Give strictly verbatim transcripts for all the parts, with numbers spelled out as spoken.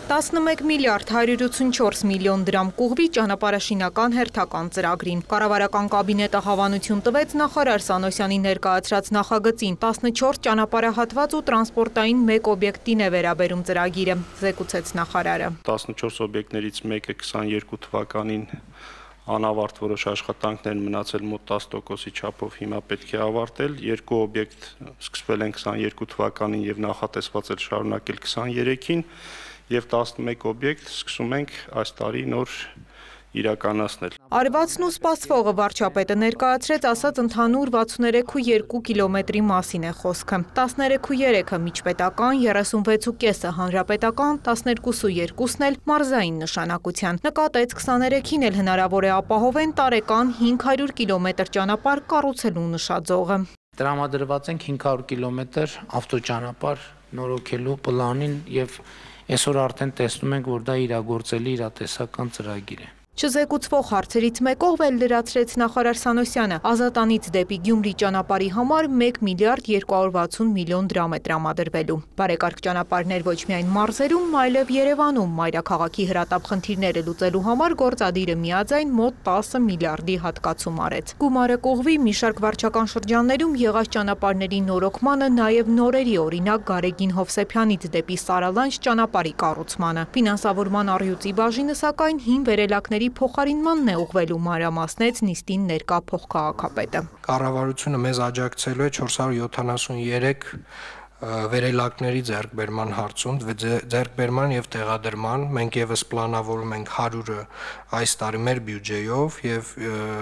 տասնմեկ միլիարդ հարյուր ութսունչորս միլիոն դրամ կուղվի ճանապարհաշինական հերթական ծրագրին։ Կառավարական կաբինետը հավանություն տվեց նախարար Սանոսյանի ներկայացրած նախագծին։ տասնչորս ճանապարհահատված ու տրանսպորտային մեկ օբյեկտին է վերաբերում ծրագիրը, զեկուցեց նախարարը։ տասնչորս օբյեկտներից մեկը քսաներկու թվականին անավարտ որոշ աշխատանքներ մնացել մոտ տասը տոկոսի չափով հիմա պետք է ավարտել։ Երկու օբյեկտ սկսվել են քսաներկու թվականին եւ նախատեսված է շարունակել քսաներեքին եւ տասնմեկ օբյեկտ սկսում ենք այս տարի նոր իրականացնել։ Արվածն ու սպասվողը վարչապետը ներկայացրեց, ասաց ընդհանուր վաթսուններեք ու երկու կիլոմետրի մասին է խոսքը։ տասներեք ու երեքը միջպետական, երեսունվեց ու կեսը հանրապետական, տասներկուս ու երկուսն էլ մարզային նշանակության։ Նկատեց քսաներեքին էլ հնարավոր է ապահովեն տարեկան հինգ հարյուր կիլոմետր ճանապարհ կառուցելու նշաձողը։ Տրամադրված ենք հինգ հարյուր կիլոմետր ավտոճանապարհ նորոգելու պլանին եւ այսօր արդեն տեսնում ենք, որ դա իրագործելի իրատեսական ծրագիր է։ Չզեկուցվող հարցերից մեկով էլ լրացրեց նախարար Սանոսյանը, Ազատանից դեպի Գյումրի ճանապարհի համար մեկ միլիարդ երկու հարյուր վաթսուն միլիոն դրամ է տրամադրվելու։ Բարեկարգ ճանապարհներ ոչ միայն մարզերում, այլև Երևանում մայրաքաղաքի հրատապ խնդիրները լուծելու համար գործադիրը միաձայն մոտ տասը միլիարդի հատկացում արեց։ Գումարը կողվի մի շարք վարչական շրջաններում եղած ճանապարհների նորոգմանը, նաև նորերի, օրինակ Գարեգին Հովսեփյանից դեպի Սարալանջ ճանապարհի կառուցմանը։ Ֆինանսավորման առյուծի բաժինը սակայն հին վերելակների փոխարինմանն է ուղղվելու, մանրամասնեց նիստին ներկա փոխքաղաքապետը։ Կառավարությունը մեզ աջակցելու է չորս հարյուր յոթանասուններեք վերելակների ձեռքբերման հարցում, ձեռքբերման եւ տեղադրման։ Մենք եւս պլանավորում ենք հարյուրը այս տարի մեր բյուջեով եւ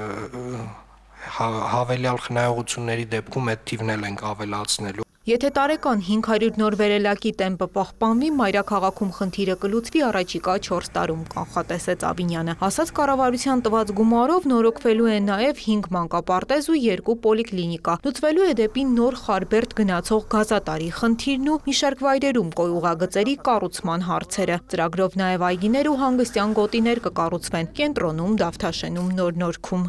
հավելյալ խնայողությունների դեպքում այդ թիվն էլ ենք ավելացնելու։ Եթե տարեկան հինգ հարյուր նոր վերելակի տեմպը պահպանվի, մայրաքաղաքում խնդիրը կլուծվի առաջիկա չորս տարում, կանխատեսեց Ավինյանը։ Ասաց կառավարության տված գումարով նորոգվելու է նաև հինգ մանկապարտեզ ու երկու պոլիկլինիկա։ Լուծվելու է դեպի նոր Խարբերդ գնացող գազատարի խնդիրն ու մի շարք վայրերում կոյուղագծերի կառուցման հարցերը։ Ծրագրով նաև այգիներ ու հանգստյան գոտիներ կկառուցվեն Կենտրոնում, Դավթաշենում, Նոր-Նորքում։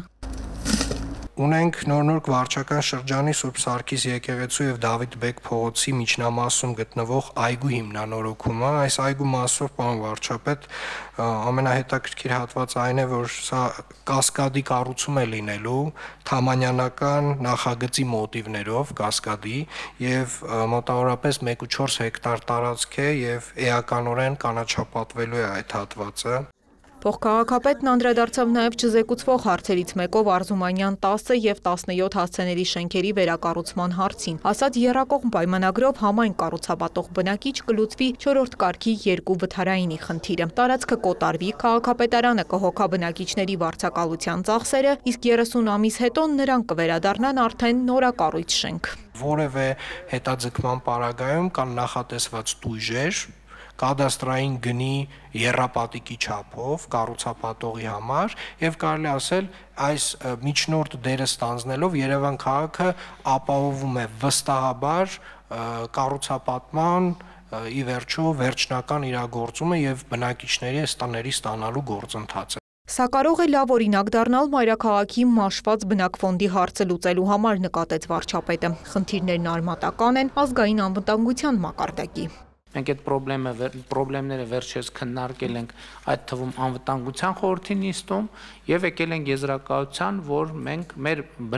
Ունենք նոր-նորք վարչական շրջանի Սուրբ Սարգիս եկեղեցու եւ Դավիթ Բեկ փողոցի միջնամասում գտնվող այգու հիմնանորոգումը։ Այս այգու մասով, պարոն վարչապետ, ամենահետաքրքիր հատվածը այն է, որ սա կասկադի կառուցում է լինելու թամանյանական նախագծի մոտիվներով կասկադի եւ մոտավորապես մեկ ու չորս հեկտար տարածք է եւ էականորեն կանաչապատվելու է այդ հատվածը։ Փոխքաղաքապետն անդրադարձավ նաև չզեկուցվող հարցերից մեկով Արզումանյան տասը եւ տասնյոթ հասցեների շենքերի վերակառուցման հարցին։ Ասաց եռակողմ պայմանագրով համայն կառուցապատող բնակիչ կլուծվի չորրորդ կարգի երկու վթարայինի խնդիրը։ Տարածքը կոտարվի, քաղաքապետարանը կհոգա բնակիչների վարձակալության ծախսերը, իսկ երեսուն ամիս հետո նրանք կվերադառնան արդեն նորակառույց շենք։ Որևէ հետաձգման պարագայում կան նախատեսված տույժեր կադաստրային գնի եռապատիկի չափով կառուցապատողի համար եւ կարելի ասել այս միջնորդ դերը ստանձնելով Երևան քաղաքը ապահովում է վստահաբար կառուցապատման ի վերջո վերջնական իրագործումը եւ բնակիչների այս տների ստանալու գործընթացը։ Սա կարող է լավ օրինակ դառնալ մայրաքաղաքի մաշված բնակֆոնդի հարցը լուծելու համար, նկատեց վարչապետը։ Խնդիրներն արմատական են ազգային անվտանգության մակարդակի։ Մենք այդ պրոբլեմները վերջերս քննարկել ենք այդ թվում անվտանգության խորհրդի նիստում եւ եկել ենք եզրակացության, որ մենք մեր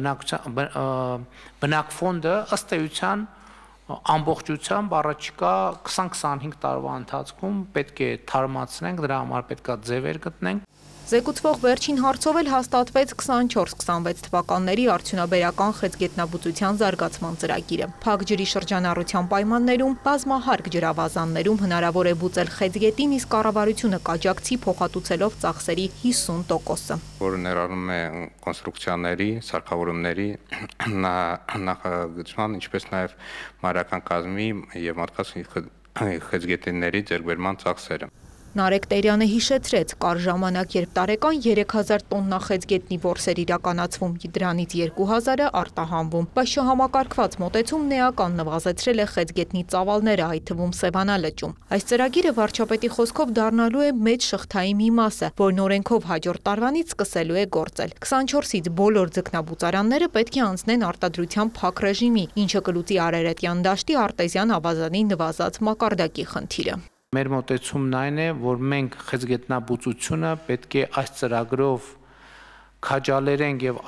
բնակֆոնդը ըստ էության ամբողջությամբ առաջիկա քսան քսանհինգ տարվա ընթացքում պետք է թարմացնենք, դրա համար պետք է ձևեր գտնենք։ Զեկուցվող վերջին հարցով էլ հաստատվեց քսանչորս քսանվեց թվականների արդյունաբերական խեցգետնաբուծության զարգացման ծրագիրը։ Փակ ջրի շրջանառության պայմաններում բազմահարկ ջրավազաններում հնարավոր է բուծել խեցգետին, իսկ կառավարությունը կաջակցի փոխհատուցելով ծախսերի հիսուն տոկոսը, որը ներառում է կոնստրուկցիաների, սարքավորումների նախագծման, ինչպես նաև մայրական կազմի եւ մարդկային խեցգետինների ձեռքբերման ծախսերը։ Նարեկ Տերյանը հիշեցրեց, կար ժամանակ, երբ տարեկան երեք հազար տոննա խեցգետնի որսեր իրականացվում, դրանից երկու հազարը արտահանվում, բայց չհամակարգված մոտեցումն էական նվազեցրել է խեցգետնի ծավալները, այդ թվում Սևանա լճում։ Այս ծրագիրը վարչապետի խոսքով դառնալու է մեծ շղթայի մի մասը, որն օրենքով հաջորդ տարվանից սկսելու է գործել։ քսանչորսից բոլոր ձկնաբուծարանները պետք է անցնեն արտադրության փակ ռեժիմի, ինչը կլուծի Արարատյան դաշտի արտեզյան ավազանի նվազած մակարդակի խնդիրը։ Մեր մոտեցումն այն է, որ մենք խեցգետնաբուծությունը պետք է այս ծրագրով քաջալերենք եւ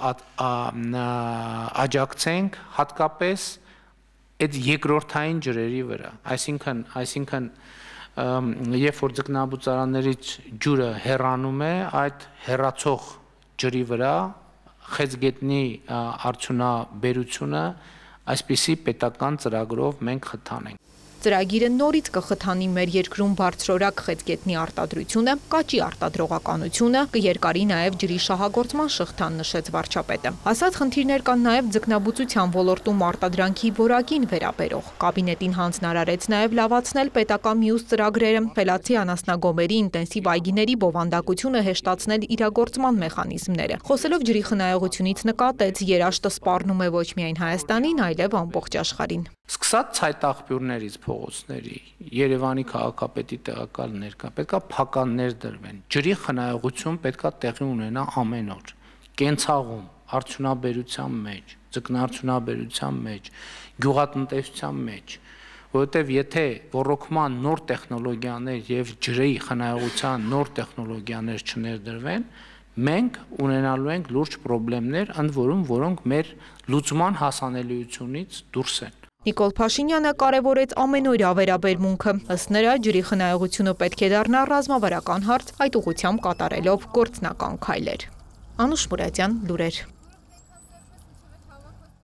աջակցենք հատկապես այդ երկրորդային ջրերի վրա, այսինքն, այսինքն երբ որ ձկնաբուծարաններից ջուրը հեռանում է, այդ հեռացող ջրի վրա խեցգետնի արդյունաբերությունը այսպիսի պետական ծրագրով մենք խթանենք։ Ծրագիրը նորից կխթանի մեր երկրում բարձրորակ խեցգետնի արտադրությունը, կաճի արտադրողականությունը, կերկարի նաև ջրի շահագործման շղթան, նշեց վարչապետը։ Ասած խնդիրներ կան նաև ձկնաբուծության ոլորտում արտադրանքի որակին վերաբերող։ Կաբինետին հանձնարարեց նաև լավացնել պետական մյուս ծրագրերը, խելացի անասնագոմերի, ինտենսիվ այգիների բովանդակությունը հեշտացնել իրագործման մեխանիզմները։ Խոսելով ջրի խնայողությունից նկատեց, երաշտը սպառնում է ոչ միայն Հայաստանին, այլև ամբողջ աշխարհին։ Սկսած ցայտաղբյուրներից փողոցների, Երևանի քաղաքապետի տեղակալ ներկա, պետքա փականներ դրվեն։ Ջրի խնայողություն պետքա տեղի ունենա ամեն օր։ Կենցաղում, արդյունաբերության մեջ, ձկնարդյունաբերության մեջ, գյուղատնտեսության մեջ, որովհետև եթե ռոռոկման նոր տեխնոլոգիաներ եւ ջրի խնայողության նոր տեխնոլոգիաներ չներդրվեն, մենք ունենալու ենք լուրջ խնդիրներ, ընդ որում, որոնք մեր լուծման հասանելիությունից դուրս են։ Նիկոլ Փաշինյանը կարևորեց ամենօրյա վերաբերմունքը։ Ըստ նրա, ջրի խնայողությունը պետք է դառնա ռազմավարական հարց, այդ ուղղությամբ կատարելով գործնական քայլեր։ Անուշ Մուրադյան, Լուրեր։